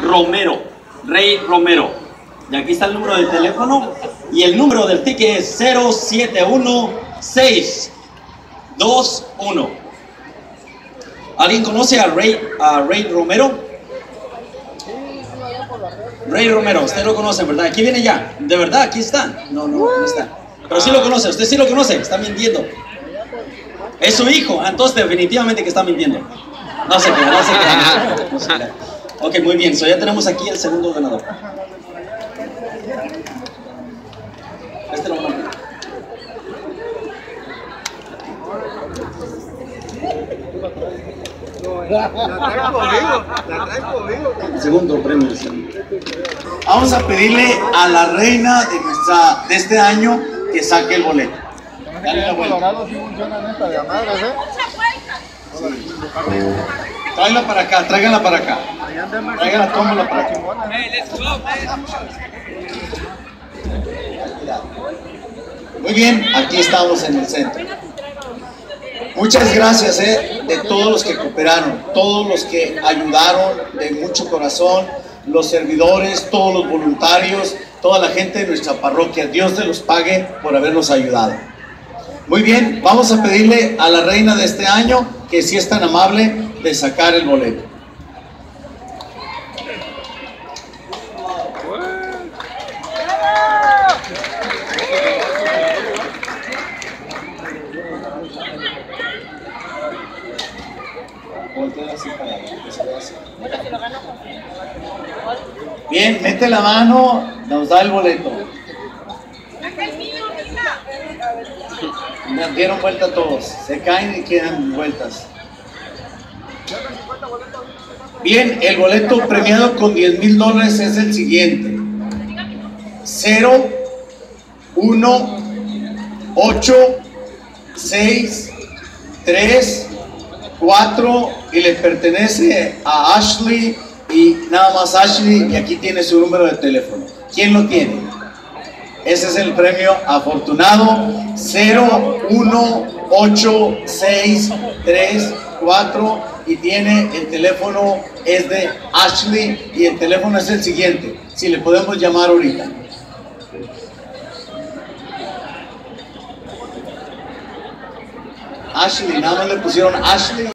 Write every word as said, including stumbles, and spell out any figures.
Romero, Rey Romero. Y aquí está el número de teléfono y el número del ticket es cero siete uno seis dos uno. ¿Alguien conoce a Rey, a Rey Romero? Rey Romero, usted lo conoce, ¿verdad? Aquí viene ya, de verdad, aquí está. No, no, no está. Pero sí lo conoce, usted sí lo conoce, está mintiendo. Es su hijo, entonces definitivamente que está mintiendo. No se crea, no se crea. No se crea. Ok, muy bien, so ya tenemos aquí el segundo ganador. Este lo vamos a... La traes conmigo, la traes conmigo. Segundo premio. Vamos a pedirle a la reina de, nuestra, de este año que saque el boleto. Dale la vuelta. Colorado sí funcionan esta de madres, ¿eh? Tráela para acá, tráigala para acá. Tráigala, tómala para acá. Muy bien, aquí estamos en el centro. Muchas gracias eh, de todos los que cooperaron, todos los que ayudaron de mucho corazón, los servidores, todos los voluntarios, toda la gente de nuestra parroquia. Dios te los pague por habernos ayudado. Muy bien, vamos a pedirle a la reina de este año que si es tan amable de sacar el boleto. Bien, mete la mano, nos da el boleto. Dieron vuelta todos, se caen y quedan vueltas. Bien, el boleto premiado con diez mil dólares es el siguiente: cero uno ocho seis tres cuatro y le pertenece a Ashley y nada más Ashley, y aquí tiene su número de teléfono. ¿Quién lo tiene? Ese es el premio afortunado: cero uno ocho seis tres cuatro y tiene el teléfono, es de Ashley y el teléfono es el siguiente, si le podemos llamar ahorita. Ashley, nada más le pusieron Ashley.